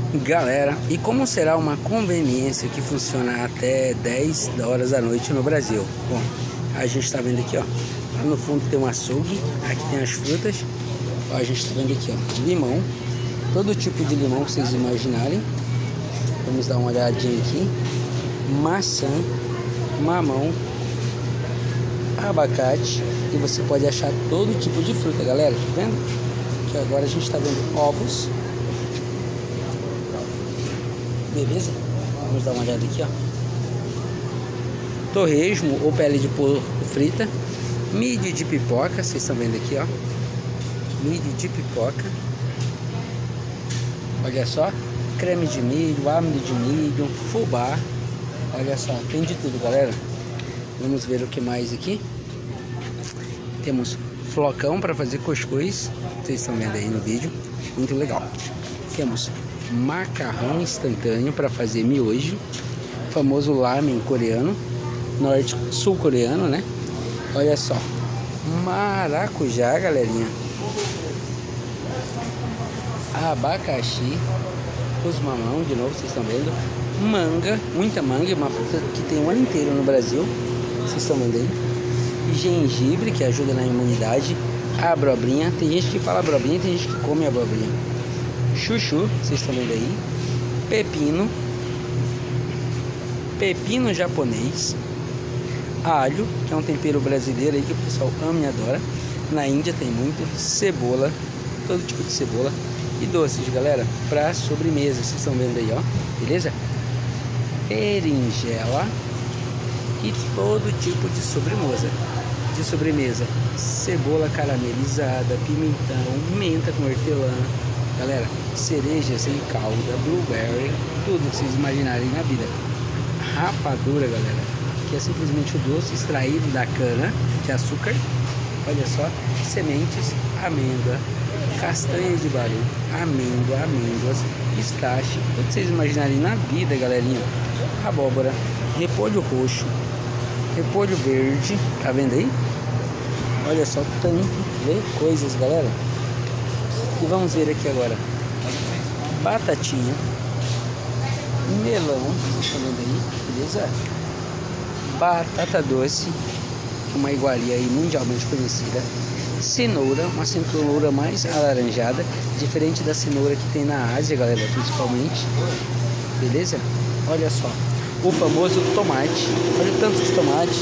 Galera, e como será uma conveniência que funciona até 10 horas da noite no Brasil? Bom, a gente está vendo aqui, ó, lá no fundo tem um açougue, aqui tem as frutas, ó, a gente está vendo aqui, ó, limão, todo tipo de limão que vocês imaginarem. Vamos dar uma olhadinha aqui. Maçã, mamão, abacate, e você pode achar todo tipo de fruta, galera, tá vendo? Que agora a gente está vendo ovos. Beleza? Vamos dar uma olhada aqui, ó. Torresmo ou pele de porco frita. Mídio de pipoca, vocês estão vendo aqui, ó. Mídio de pipoca. Olha só. Creme de milho, amido de milho, fubá. Olha só, tem de tudo, galera. Vamos ver o que mais aqui. Temos flocão para fazer cuscuz. Vocês estão vendo aí no vídeo. Muito legal. Temos macarrão instantâneo para fazer miojo, famoso lamen coreano, sul-coreano, né? Olha só, maracujá, galerinha, abacaxi, os mamão, de novo, vocês estão vendo, manga, muita manga, uma fruta que tem um ano inteiro no Brasil, vocês estão vendo aí, gengibre, que ajuda na imunidade, abobrinha, tem gente que fala abobrinha, tem gente que come abobrinha. Chuchu, vocês estão vendo aí. Pepino japonês. Alho, que é um tempero brasileiro aí que o pessoal ama e adora. Na Índia tem muito. Cebola, todo tipo de cebola. E doces, galera, para sobremesa. Vocês estão vendo aí, ó. Beleza? Berinjela e todo tipo de sobremesa. Cebola caramelizada, pimentão, menta com hortelã. Galera, cerejas em calda, blueberry, tudo que vocês imaginarem na vida. Rapadura, galera, que é simplesmente o doce extraído da cana de açúcar. Olha só, sementes, amêndoa, castanha de baru, amêndoas, pistache, tudo que vocês imaginarem na vida, galerinha. Abóbora, repolho roxo, repolho verde, tá vendo aí? Olha só, tanto de coisas, galera. E vamos ver aqui agora, batatinha, melão, vocês estão vendo aí, beleza? Batata doce, uma iguaria aí mundialmente conhecida. Cenoura, uma cenoura mais alaranjada, diferente da cenoura que tem na Ásia, galera, principalmente, beleza? Olha só, o famoso tomate, olha o tanto de tomate,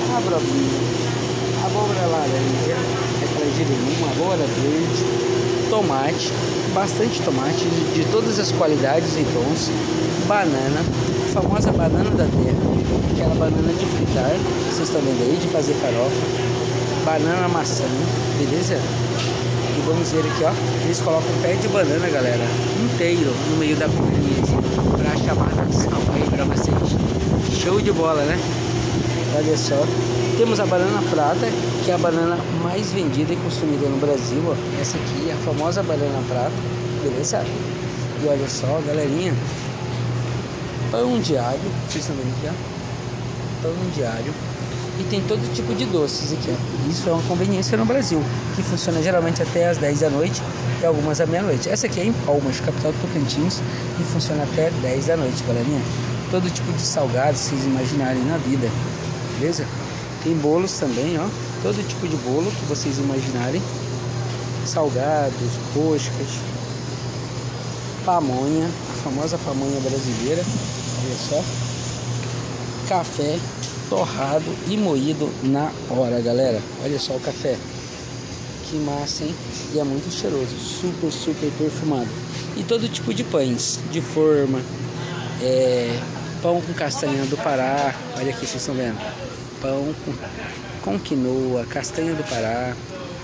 abóbora laranja, aquela de limão, abóbora verde, tomate, bastante tomate de todas as qualidades e tons, banana, a famosa banana da terra, aquela banana de fritar, vocês estão vendo aí, de fazer farofa, banana maçã, beleza? E vamos ver aqui, ó, eles colocam um pé de banana, galera, inteiro no meio da conveniência, para chamar a atenção aí para vocês. Show de bola, né? Olha só, temos a banana prata, que é a banana mais vendida e consumida no Brasil, ó. Essa aqui é a famosa banana prata, beleza? E olha só, galerinha, pão de alho, vocês estão vendo aqui, ó, pão de alho, e tem todo tipo de doces aqui, ó. Isso é uma conveniência no Brasil, que funciona geralmente até às 10 da noite e algumas à meia-noite. Essa aqui é em Palmas, capital do Tocantins, e funciona até 10 da noite, galerinha. Todo tipo de salgados, vocês imaginarem na vida, beleza? Tem bolos também, ó, todo tipo de bolo que vocês imaginarem, salgados, roscas, pamonha, a famosa pamonha brasileira, olha só, café torrado e moído na hora, galera, olha só o café, que massa, hein? E é muito cheiroso, super perfumado, e todo tipo de pães, de forma, pão com castanha do Pará, olha aqui, vocês estão vendo, pão com quinoa, castanha do Pará,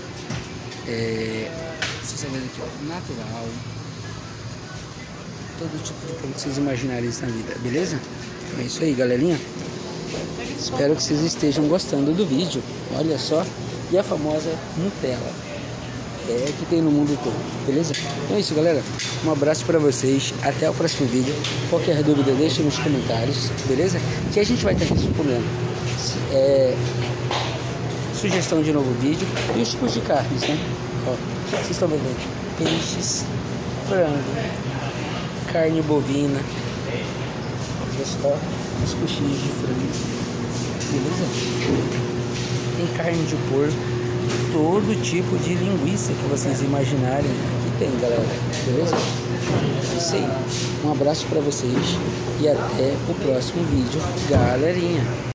vocês estão vendo aqui, ó, natural, todo tipo de pão que vocês imaginarem na vida, beleza? É isso aí, galerinha, espero que vocês estejam gostando do vídeo, olha só, e a famosa Nutella, que tem no mundo todo, beleza? Então é isso, galera, um abraço para vocês, até o próximo vídeo, qualquer dúvida deixe nos comentários, beleza? Que a gente vai estar respondendo sugestão de novo vídeo e os tipos de carnes, né? Ó, vocês estão vendo aí, peixes, frango, carne bovina. Olha só os coxinhos de frango. Beleza? Tem carne de porco. Todo tipo de linguiça que vocês imaginarem. Aqui tem, galera. Beleza? É isso aí. Um abraço para vocês. E até o próximo vídeo, galerinha.